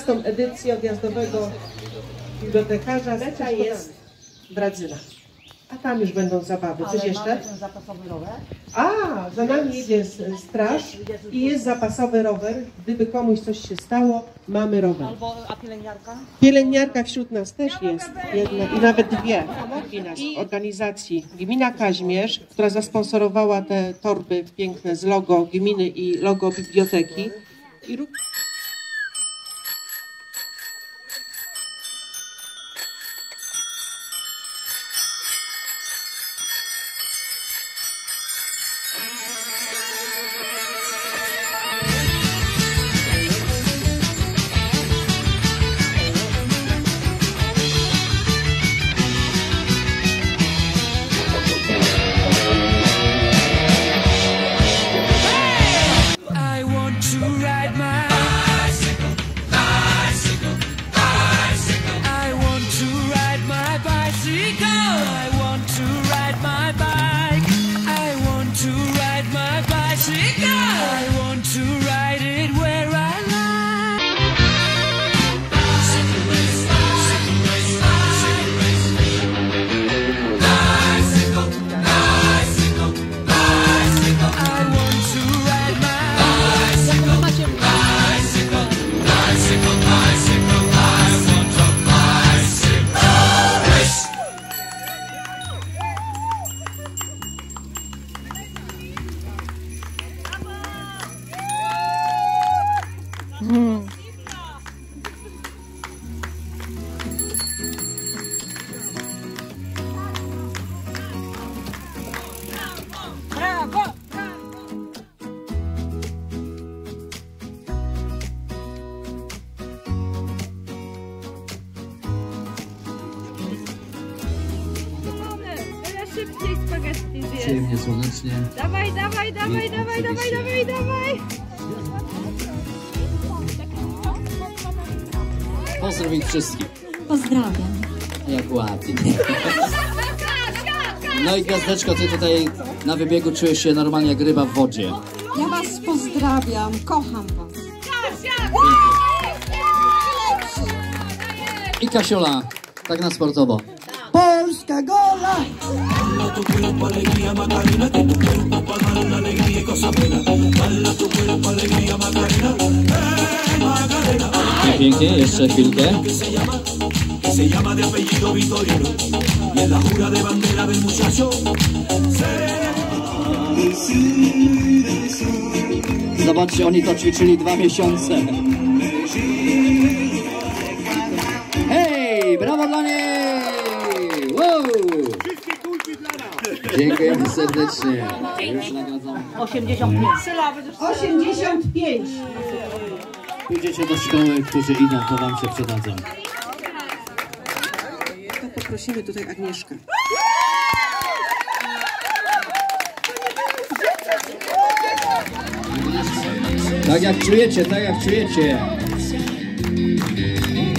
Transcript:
13. edycję odjazdowego bibliotekarza Lecia jest Bradzyna. A tam już będą zabawy. Coś jeszcze? Zapasowy rower. A, za nami jedzie straż i jest zapasowy rower. Gdyby komuś coś się stało, mamy rower. A pielęgniarka? Pielęgniarka wśród nas też jest jedna i nawet dwie. I organizacji Gmina Kazimierz, która zasponsorowała te torby piękne z logo gminy i logo biblioteki. Szybciej spaghetti zjeść. Przyjemnie, słonecznie. Dawaj, dawaj, dawaj, dawaj, dawaj, dawaj, dawaj. Pozdrowić wszystkich. Pozdrawiam. Jak ładnie. No i Gwiazdeczko, ty tutaj na wybiegu czujesz się normalnie jak ryba w wodzie. Ja was pozdrawiam, kocham was. I Kasiola, tak na sportowo. Polska gola! Pięknie, jeszcze chwilkę. Zobaczcie, oni to ćwiczyli 2 miesiące. Hej, brawo dla niej! Wow! Dziękujemy serdecznie. Już nagradzamy. 85. 85. Pójdziecie do szkoły, którzy idą, to wam się przydadzą. To poprosimy tutaj Agnieszkę. Tak jak czujecie, tak jak czujecie.